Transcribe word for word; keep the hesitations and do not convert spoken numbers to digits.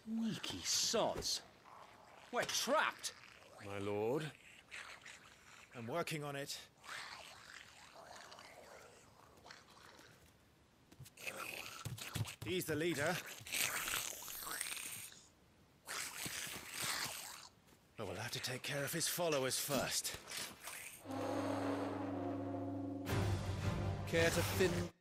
Sneaky sods. We're trapped. My lord. I'm working on it. He's the leader. But we'll have to take care of his followers first. Care to thin...